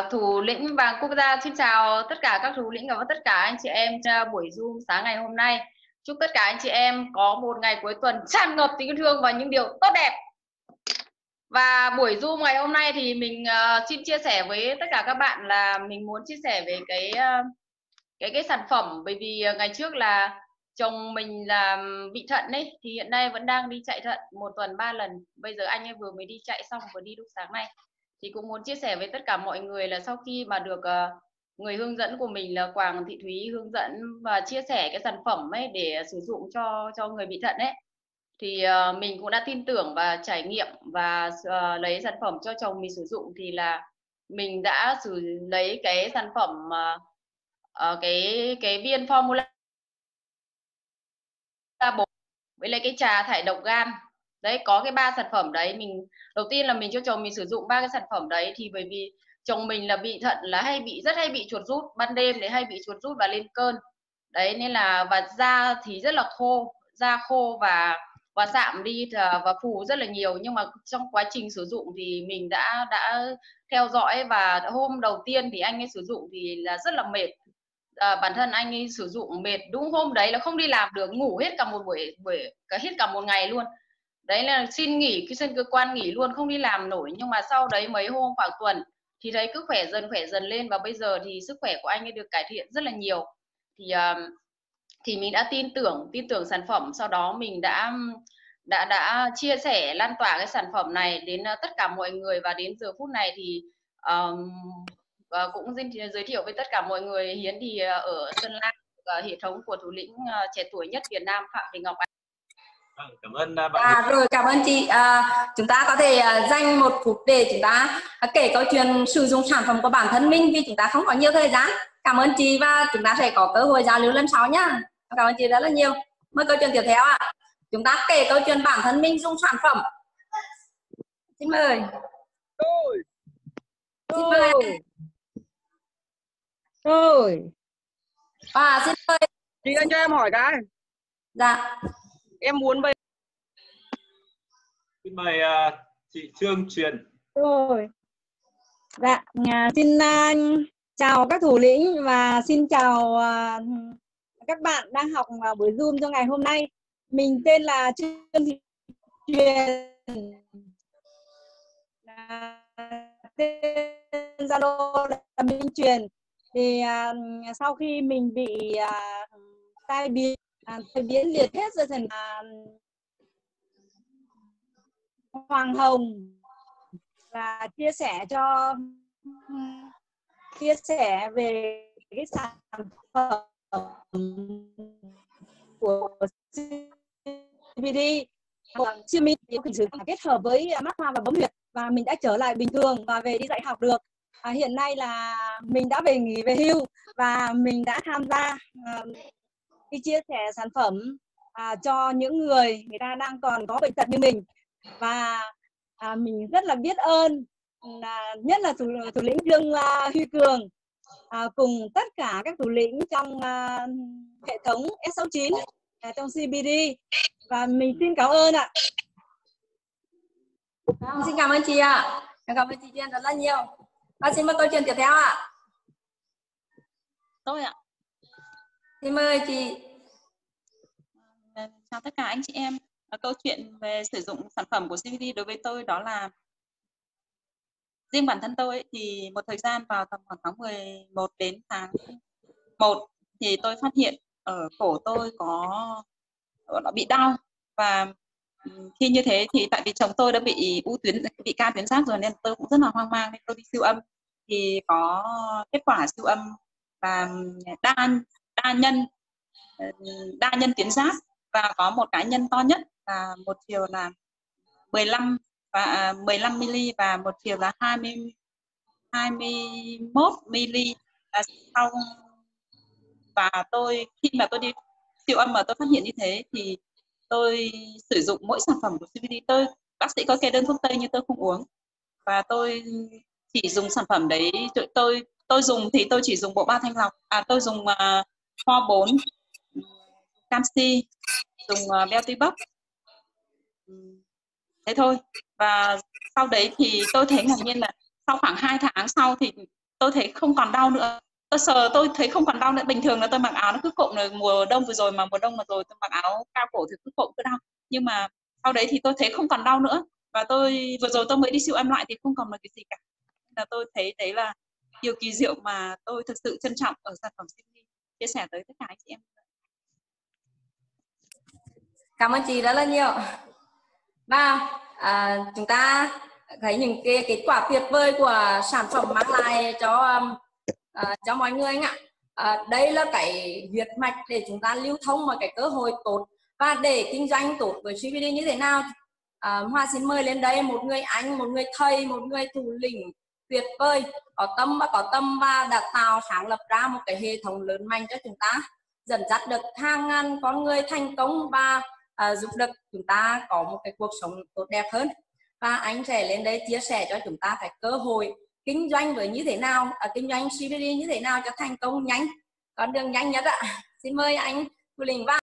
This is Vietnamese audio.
Thủ lĩnh Vàng Quốc gia xin chào tất cả các thủ lĩnh và tất cả anh chị em buổi Zoom sáng ngày hôm nay. Chúc tất cả anh chị em có một ngày cuối tuần tràn ngập tình yêu thương và những điều tốt đẹp. Và buổi Zoom ngày hôm nay thì mình xin chia sẻ với tất cả các bạn là mình muốn chia sẻ về cái sản phẩm, bởi vì ngày trước là chồng mình là bị thận ấy, thì hiện nay vẫn đang đi chạy thận 1 tuần 3 lần. Bây giờ anh ấy vừa mới đi chạy xong, vừa đi lúc sáng nay. Thì cũng muốn chia sẻ với tất cả mọi người là sau khi mà được người hướng dẫn của mình là Quảng Thị Thúy hướng dẫn và chia sẻ cái sản phẩm ấy để sử dụng cho người bị thận ấy, thì mình cũng đã tin tưởng và trải nghiệm và lấy sản phẩm cho chồng mình sử dụng. Thì là mình đã lấy cái sản phẩm cái viên formula bột với lại cái trà thải độc gan đấy, có cái 3 sản phẩm đấy. Mình đầu tiên là mình cho chồng mình sử dụng 3 cái sản phẩm đấy, thì bởi vì chồng mình là bị thận, là rất hay bị chuột rút ban đêm đấy, hay bị chuột rút và lên cơn đấy, nên là và da thì rất là khô, da khô và sạm đi và phù rất là nhiều. Nhưng mà trong quá trình sử dụng thì mình đã theo dõi, và hôm đầu tiên thì anh ấy sử dụng thì là rất là mệt. Bản thân anh ấy sử dụng mệt, đúng hôm đấy là không đi làm được, ngủ hết cả một hết cả một ngày luôn đấy, là xin nghỉ, xin cơ quan nghỉ luôn, không đi làm nổi. Nhưng mà sau đấy mấy hôm, khoảng tuần thì thấy cứ khỏe dần lên, và bây giờ thì sức khỏe của anh ấy được cải thiện rất là nhiều. Thì mình đã tin tưởng sản phẩm. Sau đó mình đã chia sẻ, lan tỏa cái sản phẩm này đến tất cả mọi người, và đến giờ phút này thì cũng giới thiệu với tất cả mọi người. Hiến thì ở Sơn La, hệ thống của thủ lĩnh trẻ tuổi nhất Việt Nam Phạm Thị Ngọc Anh. Cảm ơn bạn. Rồi, cảm ơn chị. Chúng ta có thể dành 1 phút để chúng ta kể câu chuyện sử dụng sản phẩm của bản thân mình, vì chúng ta không có nhiều thời gian. Cảm ơn chị, và chúng ta sẽ có cơ hội giao lưu lần sau nhá. Cảm ơn chị rất là nhiều. Mời câu chuyện tiếp theo ạ. Chúng ta kể câu chuyện bản thân mình dùng sản phẩm. Xin mời. Xin mời. Rồi. Xin mời. Chị ơi, cho em hỏi cái. Dạ. Em muốn bây. Xin mời chị Trương Truyền. Rồi. Dạ, xin chào các thủ lĩnh và xin chào các bạn đang học buổi Zoom cho ngày hôm nay. Mình tên là Trương Thị Truyền. Tên Zalo là Minh Truyền. Thì sau khi mình bị tai biến liệt hết rồi thành Hoàng Hồng, và chia sẻ về cái sản phẩm của CBD. CBD thì kết hợp với mát hoa và bấm huyệt, và mình đã trở lại bình thường và về đi dạy học được. Hiện nay là mình đã về nghỉ, về hưu, và mình đã tham gia đi chia sẻ sản phẩm cho những người ta đang còn có bệnh tật như mình. Và mình rất là biết ơn nhất là thủ lĩnh Dương Huy Cường cùng tất cả các thủ lĩnh trong hệ thống S69 trong CBD, và mình xin cảm ơn ạ. Xin cảm ơn chị ạ. Cảm ơn chị Truyền rất là nhiều. Và xin mời câu chuyện tiếp theo ạ. Tôi ạ. Xin mời chị. Chào tất cả anh chị em. Câu chuyện về sử dụng sản phẩm của CBD đối với tôi đó là, riêng bản thân tôi ấy, thì một thời gian vào tầm khoảng tháng 11 đến tháng 1 thì tôi phát hiện ở cổ tôi nó bị đau. Và khi như thế thì tại vì chồng tôi đã bị ca tuyến giáp rồi, nên tôi cũng rất là hoang mang, nên tôi đi siêu âm. Thì có kết quả siêu âm và đa nhân tuyến giáp, và có một cái nhân to nhất là một chiều là 15 ml và một chiều là 21 ml. Và khi mà tôi đi siêu âm mà tôi phát hiện như thế thì tôi sử dụng mỗi sản phẩm của CBD. Bác sĩ có kê đơn thuốc tây nhưng tôi không uống, và tôi chỉ dùng sản phẩm đấy. Tôi dùng thì tôi chỉ dùng bộ 3 thanh lọc, tôi dùng Hoa 4, canxi, dùng Beltibox, thế thôi. Và sau đấy thì tôi thấy ngạc nhiên là sau khoảng 2 tháng sau thì tôi thấy không còn đau nữa. Tôi sờ tôi thấy không còn đau nữa. Bình thường là tôi mặc áo nó cứ cộm, rồi mùa đông vừa rồi tôi mặc áo cao cổ thì cứ cộm cứ đau. Nhưng mà sau đấy thì tôi thấy không còn đau nữa. Và vừa rồi tôi mới đi siêu âm lại thì không còn là cái gì cả. Nên là tôi thấy đấy là điều kỳ diệu mà tôi thực sự trân trọng ở sản phẩm CVD, chia sẻ tới tất cả anh chị em. Cảm ơn chị rất là nhiều. Và chúng ta thấy những cái kết quả tuyệt vời của sản phẩm mang lại cho mọi người anh ạ. Đây là cái huyết mạch để chúng ta lưu thông một cái cơ hội tốt và để kinh doanh tốt với CVD như thế nào. Hoa xin mời lên đây một người anh, một người thầy, một người thủ lĩnh tuyệt vời, có tâm và đã sáng lập ra một cái hệ thống lớn mạnh cho chúng ta, dẫn dắt được hàng ngàn con người thành công và giúp được chúng ta có một cái cuộc sống tốt đẹp hơn. Và anh sẽ lên đây chia sẻ cho chúng ta cái cơ hội kinh doanh với như thế nào, kinh doanh CVD như thế nào cho thành công nhanh, con đường nhanh nhất ạ. Xin mời anh thủ lĩnh vào.